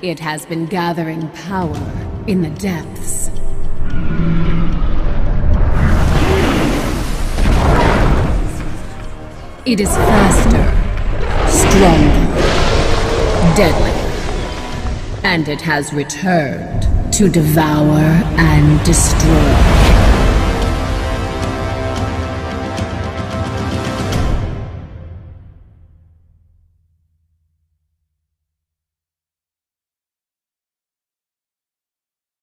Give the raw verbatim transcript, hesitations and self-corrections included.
It has been gathering power in the depths. It is faster, stronger, deadlier, and it has returned to devour and destroy.